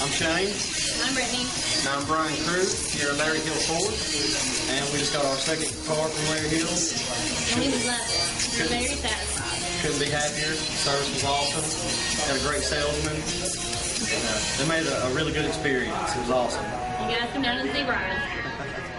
I'm Shane. I'm Brittany. And I'm Brian Crew here at Larry Hill Ford. And we just got our second car from Larry Hill. And we love it. We're very satisfied. Couldn't be happier. Service was awesome. Had a great salesman. They made a really good experience. It was awesome. You guys come down and see Brian.